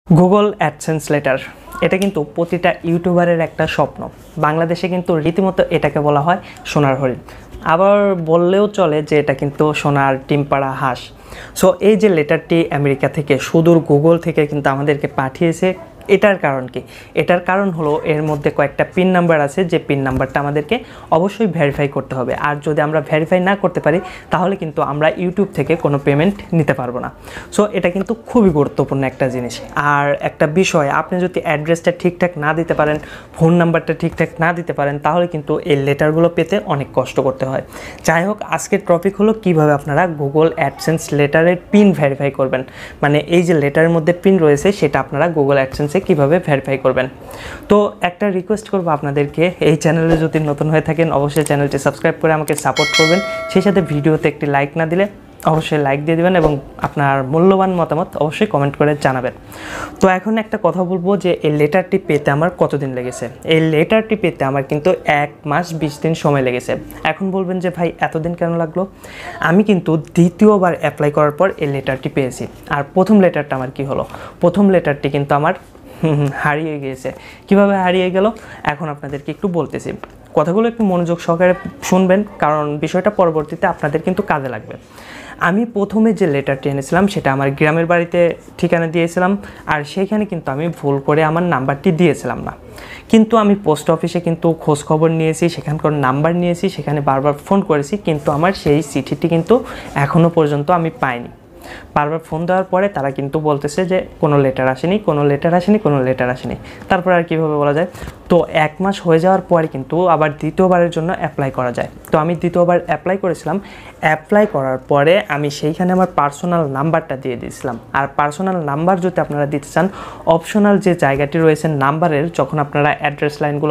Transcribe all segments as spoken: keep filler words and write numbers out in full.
Google AdSense letter এটা কিন্তু প্রতিটা ইউটিউবারের একটা স্বপ্ন। বাংলাদেশে কিন্তু রীতিমতো এটাকে বলা হয় সোনার হরিণ, আবার বললেও চলে যে এটা কিন্তু সোনার ডিমপাড়া হাঁস। সো এই যে লেটারটি আমেরিকা থেকে সুদূর গুগল থেকে কিন্তু আমাদেরকে পাঠিয়েছে, এটার কারণ কি? এটার কারণ হলো এর মধ্যে কয়েকটা পিন নাম্বার আছে, যে পিন নাম্বারটা আমাদেরকে অবশ্যই ভেরিফাই করতে হবে। আর যদি আমরা ভেরিফাই না করতে পারি তাহলে কিন্তু আমরা ইউটিউব থেকে কোনো পেমেন্ট নিতে পারবো না। সো এটা কিন্তু খুবই গুরুত্বপূর্ণ একটা জিনিস। আর একটা বিষয়, আপনি যদি অ্যাড্রেসটা ঠিকঠাক না দিতে পারেন, ফোন নাম্বারটা ঠিকঠাক না দিতে পারেন, তাহলে কিন্তু এই লেটারগুলো পেতে অনেক কষ্ট করতে হয়। যাই হোক, আজকের টপিক হলো কিভাবে আপনারা গুগল অ্যাডসেন্স লেটারের পিন ভেরিফাই করবেন। মানে এই যে লেটারের মধ্যে পিন রয়েছে সেটা আপনারা গুগল অ্যাডসেন্সে কিভাবে ভেরিফাই করবেন। তো একটা রিকোয়েস্ট করব আপনাদেরকে, এই চ্যানেলে যদি নতুন হয়ে থাকেন অবশ্যই চ্যানেলটি সাবস্ক্রাইব করে আমাকে সাপোর্ট করবেন। সেই সাথে ভিডিওতে একটি লাইক না দিলে অবশ্যই লাইক দিয়ে দেবেন এবং আপনার মূল্যবান মতামত অবশ্যই কমেন্ট করে জানাবেন। তো এখন একটা কথা বলবো যে এই লেটারটি পেতে আমার কতদিন লেগেছে। এই লেটারটি পেতে আমার কিন্তু এক মাস বিশ দিন সময় লেগেছে। এখন বলবেন যে ভাই এতদিন কেন লাগলো? আমি কিন্তু দ্বিতীয়বার অ্যাপ্লাই করার পর এই লেটারটি পেয়েছি। আর প্রথম লেটারটা আমার কি হলো, প্রথম লেটারটি কিন্তু আমার হারিয়ে গিয়েছে। কিভাবে হারিয়ে গেল এখন আপনাদেরকে একটু বলতেছি, কথাগুলো একটু মনোযোগ সহকারে শুনবেন, কারণ বিষয়টা পরবর্তীতে আপনাদের কিন্তু কাজে লাগবে। আমি প্রথমে যে লেটারটি এনেছিলাম সেটা আমার গ্রামের বাড়িতে ঠিকানা দিয়েছিলাম, আর সেইখানে কিন্তু আমি ভুল করে আমার নাম্বারটি দিয়েছিলাম না। কিন্তু আমি পোস্ট অফিসে কিন্তু খোঁজ খবর নিয়েছি, সেখানকার নাম্বার নিয়েছি, সেখানে বারবার ফোন করেছি, কিন্তু আমার সেই চিঠিটি কিন্তু এখনও পর্যন্ত আমি পাইনি। বারবার ফোন দেওয়ার পরে তারা কিন্তু বলতেছে যে কোনো লেটার আসেনি, কোনো লেটার আসেনি, কোনো লেটার আসেনি। তারপর আর কীভাবে বলা যায়? তো এক মাস হয়ে যাওয়ার পরে কিন্তু আবার দ্বিতীয়বারের জন্য অ্যাপ্লাই করা যায়। তো আমি দ্বিতীয়বার অ্যাপ্লাই করেছিলাম। অ্যাপ্লাই করার পরে আমি সেইখানে আমার পার্সোনাল নাম্বারটা দিয়ে দিয়েছিলাম। আর পার্সোনাল নাম্বার যদি আপনারা দিতে চান, অপশনাল যে জায়গাটি রয়েছে নাম্বারের, যখন আপনারা অ্যাড্রেস লাইনগুলো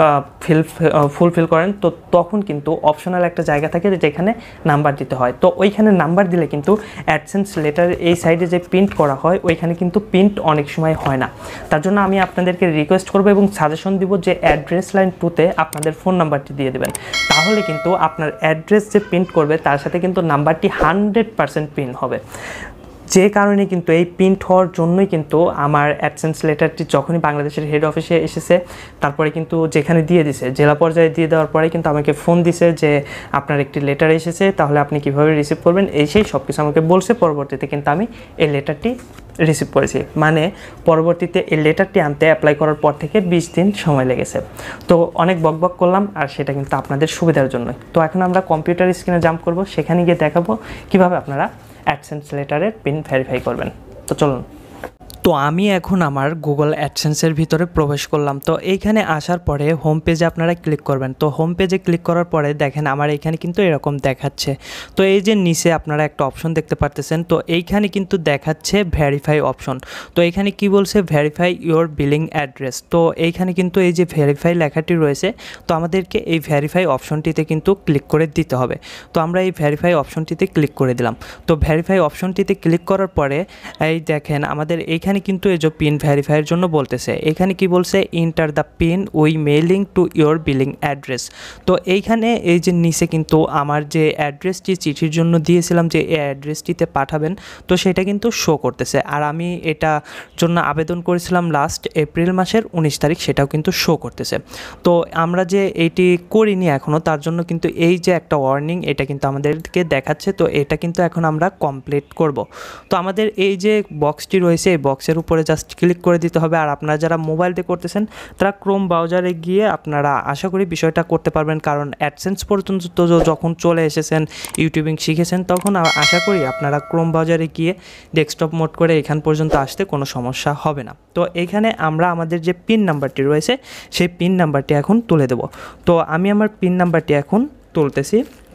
ফিল ফুলফিল করেন তো তখন কিন্তু অপশনাল একটা জায়গা থাকে যেখানে নাম্বার দিতে হয়। তো ওইখানে নাম্বার দিলে কিন্তু অ্যাডসেন্স লেটারের এই সাইডে যে প্রিন্ট করা হয় ওইখানে কিন্তু প্রিন্ট অনেক সময় হয় না। তার জন্য আমি আপনাদেরকে রিকোয়েস্ট করবো এবং সাজেশন দিব যে অ্যাড্রেস লাইন টুতে আপনাদের ফোন নাম্বারটি দিয়ে দেবেন। তাহলে কিন্তু আপনার অ্যাড্রেস যে প্রিন্ট করবে তার সাথে কিন্তু নাম্বারটি হান্ড্রেড পারসেন্ট প্রিন্ট হবে। যে কারণে কিন্তু এই প্রিন্ট হওয়ার জন্যই কিন্তু আমার অ্যাডসেন্স লেটারটি যখনই বাংলাদেশের হেড অফিসে এসেছে, তারপরে কিন্তু যেখানে দিয়ে দিছে, জেলা পর্যায়ে দিয়ে দেওয়ার পরে কিন্তু আমাকে ফোন দিছে যে আপনার একটি লেটার এসেছে, তাহলে আপনি কীভাবে রিসিভ করবেন, এই সেই সব কিছু আমাকে বলছে। পরবর্তীতে কিন্তু আমি এই লেটারটি রিসিভ করেছি। মানে পরবর্তীতে এই লেটারটি আনতে অ্যাপ্লাই করার পর থেকে বিশ দিন সময় লেগেছে। তো অনেক বকবক করলাম, আর সেটা কিন্তু আপনাদের সুবিধার জন্যই। তো এখন আমরা কম্পিউটার স্ক্রিনে জাম্প করব, সেখানে গিয়ে দেখাবো কীভাবে আপনারা অ্যাডসেন্স লেটারের পিন ভেরিফাই করবেন। তো চলুন। তো আমি এখন আমার গুগল অ্যাডসেন্সের ভিতরে প্রবেশ করলাম। তো এইখানে আসার পরে হোম পেজে আপনারা ক্লিক করবেন। তো হোম পেজে ক্লিক করার পরে দেখেন আমার এইখানে কিন্তু এরকম দেখাচ্ছে। তো এই যে নিচে আপনারা একটা অপশন দেখতে পারতেছেন, তো এইখানে কিন্তু দেখাচ্ছে ভেরিফাই অপশন। তো এইখানে কি বলছে? Verify your billing address. তো এইখানে কিন্তু এই যে ভেরিফাই লেখাটি রয়েছে, তো আমাদেরকে এই ভেরিফাই অপশনটিতে কিন্তু ক্লিক করে দিতে হবে। তো আমরা এই ভেরিফাই অপশনটিতে ক্লিক করে দিলাম। তো ভেরিফাই অপশনটিতে ক্লিক করার পরে এই দেখেন আমাদের এইখানে কিন্তু এই যে পিন ভেরিফাইয়ের জন্য বলতেছে। এখানে কি বলছে? Enter the pin we mailing to your billing address. তো এইখানে এই যে নিচে কিন্তু আমার যে অ্যাড্রেসটি চিঠির জন্য দিয়েছিলাম যে এই অ্যাড্রেসটিতে পাঠাবেন, তো সেটা কিন্তু শো করতেছে। আর আমি এটা জন্য আবেদন করেছিলাম লাস্ট এপ্রিল মাসের উনিশ তারিখ, সেটাও কিন্তু শো করতেছে। তো আমরা যে এইটি করিনি এখনও, তার জন্য কিন্তু এই যে একটা ওয়ার্নিং এটা কিন্তু আমাদেরকে দেখাচ্ছে। তো এটা কিন্তু এখন আমরা কমপ্লিট করব। তো আমাদের এই যে বক্সটি রয়েছে এই বক্সের উপরে জাস্ট ক্লিক করে দিতে হবে। আর আপনারা যারা মোবাইল দিয়ে করতেছেন তারা ক্রোম ব্রাউজারে গিয়ে আপনারা আশা করি বিষয়টা করতে পারবেন, কারণ অ্যাডসেন্স পর্যন্ত তো যখন চলে এসেছেন, ইউটিউবিং শিখেছেন, তখন আশা করি আপনারা ক্রোম ব্রাউজারে গিয়ে ডেস্কটপ মোড করে এখান পর্যন্ত আসতে কোনো সমস্যা হবে না। তো এইখানে আমরা আমাদের যে পিন নাম্বারটি রয়েছে সেই পিন নাম্বারটি এখন তুলে দেব। তো আমি আমার পিন নাম্বারটি এখন তুলতেছি।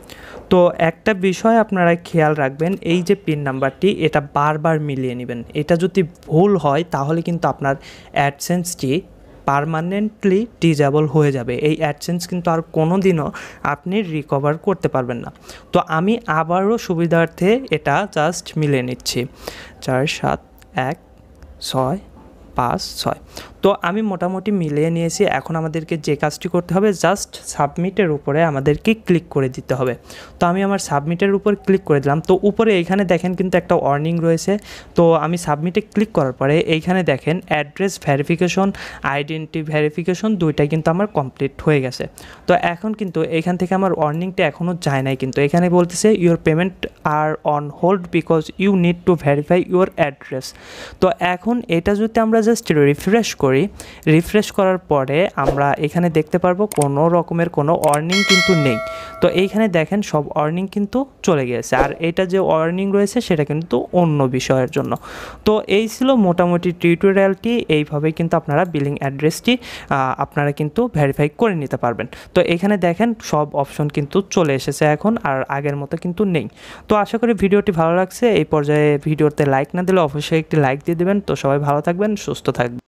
তো একটা বিষয় আপনারা খেয়াল রাখবেন, এই যে পিন নাম্বারটি এটা বারবার মিলিয়ে নেবেন। এটা যদি ভুল হয় তাহলে কিন্তু আপনার অ্যাডসেন্সটি পার্মানেন্টলি ডিজেবল হয়ে যাবে। এই অ্যাডসেন্স কিন্তু আর কোনো দিনও আপনি রিকভার করতে পারবেন না। তো আমি আবারও সুবিধার্থে এটা জাস্ট মিলিয়ে নিচ্ছি। চার সাত এক ছয় পাঁচ ছয়। তো তো আমি মোটামুটি মিলিয়ে নিয়েছি। এখন আমাদেরকে যে কাজটি করতে হবে, জাস্ট সাবমিটের উপরে আমাদেরকে ক্লিক করে দিতে হবে। তো আমি আমার সাবমিটের উপর ক্লিক করে দিলাম। তো উপরে এইখানে দেখেন কিন্তু একটা ওয়ার্নিং রয়েছে। তো আমি সাবমিটে ক্লিক করার পরে এইখানে দেখেন অ্যাড্রেস ভেরিফিকেশন, আইডেন্টি ভেরিফিকেশন দুইটাই কিন্তু আমার কমপ্লিট হয়ে গেছে। তো এখন কিন্তু এইখান থেকে আমার ওয়ার্নিংটা এখনও যায় নাই, কিন্তু এখানে বলতেছে your payment are on hold because you need to verify your address. তো এখন এটা যদি আমরা জাস্ট রিফ্রেশ করি, রিফ্রেশ করার পরে আমরা এখানে দেখতে পারবো কোনো রকমের কোনো ওয়ার্নিং কিন্তু নেই। তো এইখানে দেখেন সব ওয়ার্নিং কিন্তু চলে গিয়েছে, আর এটা যে ওয়ার্নিং রয়েছে সেটা কিন্তু অন্য বিষয়ের জন্য। তো এই ছিল মোটামুটি টিউটোরিয়ালটি। এইভাবে কিন্তু আপনারা বিলিং অ্যাড্রেসটি আপনারা কিন্তু ভেরিফাই করে নিতে পারবেন। তো এখানে দেখেন সব অপশন কিন্তু চলে এসেছে এখন, আর আগের মতো কিন্তু নেই। তো আশা করি ভিডিওটি ভালো লাগছে। এই পর্যায়ে ভিডিওতে লাইক না দিলে অবশ্যই একটি লাইক দিয়ে দেবেন। তো সবাই ভালো থাকবেন, সুস্থ থাকবেন।